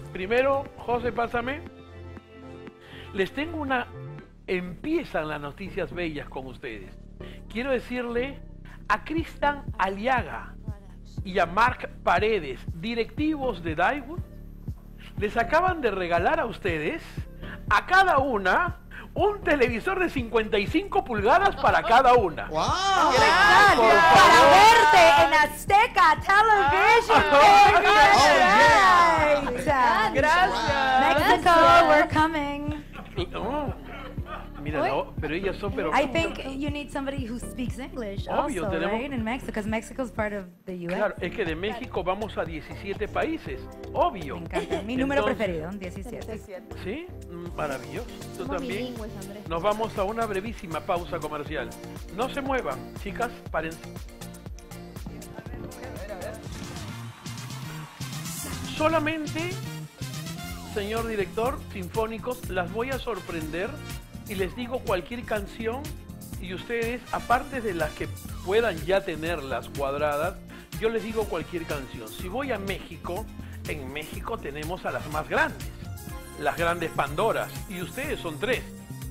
Primero, José, pásame. Les tengo una... Empiezan las noticias bellas con ustedes. Quiero decirle a Cristian Aliaga y a Marc Paredes, directivos de Daiwood, les acaban de regalar a ustedes, a cada una, un televisor de 55 pulgadas para cada una. ¡Wow! Gracias. Para verte en Azteca Television. Right. Gracias. Mexico, we're coming. Oh, mira, no, pero ellas son... I think you need somebody who speaks English Obvio, also, tenemos- right? In Mexico, because Mexico is part of the U.S. Claro, es que de México vamos a 17 países, obvio. Me encanta. Mi número Entonces, preferido, 17. ¿Sí? Maravilloso. Tú Somos también. bilingües, Andrés. Nos vamos a una brevísima pausa comercial. No se muevan, chicas, párense. Solamente, señor director, sinfónicos, las voy a sorprender y les digo cualquier canción y ustedes, aparte de las que puedan ya tenerlas cuadradas, yo les digo cualquier canción. Si voy a México, en México tenemos a las más grandes, las grandes Pandoras, y ustedes son 3.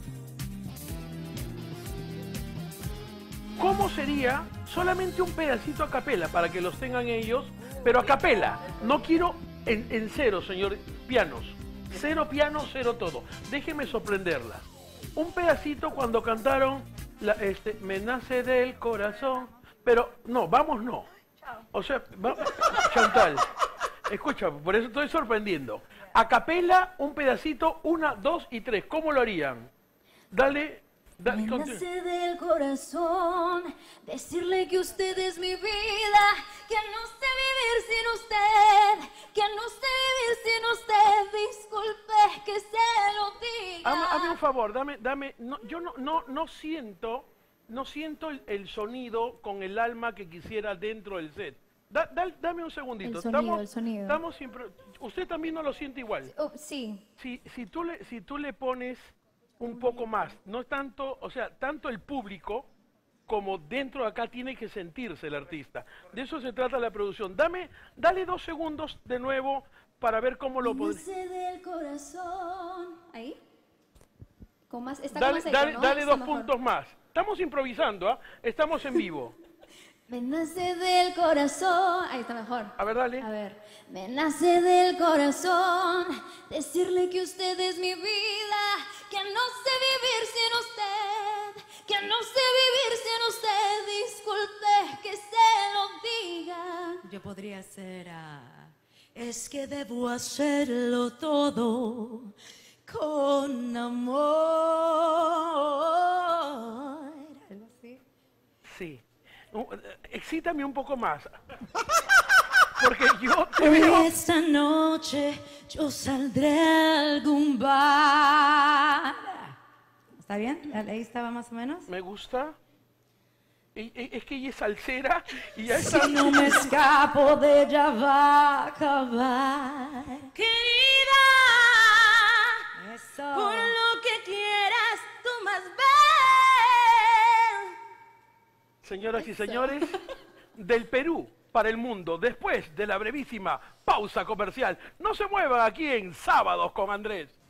¿Cómo sería solamente un pedacito a capela para que los tengan ellos? Pero a capela, no quiero en cero, señor, pianos. Cero piano, cero todo. Déjenme sorprenderlas. Un pedacito cuando cantaron Me nace del corazón. Pero no, vamos no. O sea, Chantal, escucha, por eso estoy sorprendiendo. A capela, un pedacito, 1, 2 y 3. ¿Cómo lo harían? Dale. Me nace del corazón decirle que usted es mi vida, que no sé vivir sin usted, que no sé vivir sin usted. Disculpe que se lo diga. Hazme un favor, dame. No, yo no siento el sonido con el alma que quisiera dentro del set. Dame un segundito. El sonido. Usted también no lo siente igual. Sí. Si tú le pones un poco más, no es tanto, o sea, tanto el público como dentro de acá tiene que sentirse el artista. De eso se trata la producción. Dale 2 segundos de nuevo para ver cómo lo Me podemos. nace del corazón. ¿Ahí? Con más, está Dale, con más aire, ¿no? dale Está 2 mejor. puntos más. Estamos improvisando, ¿ah? Estamos en vivo. Me nace del corazón. Ahí está mejor. A ver, dale. A ver. Me nace del corazón decirle que usted es mi vida, que no sé vivir sin usted, que no sé vivir sin usted. Disculpe que se lo diga. Yo podría ser es que debo hacerlo todo con amor. Algo así. Sí. Excítame un poco más. Porque yo te veo... Esta noche yo saldré a algún bar. ¿Está bien? Ahí estaba más o menos. Me gusta. Es que ella es salsera y ya está... Si no me escapo de ella va a acabar. Querida, Eso. por lo que quieras, tú más ven. Señoras y señores, del Perú para el mundo, después de la brevísima pausa comercial. No se muevan aquí en Sábados con Andrés.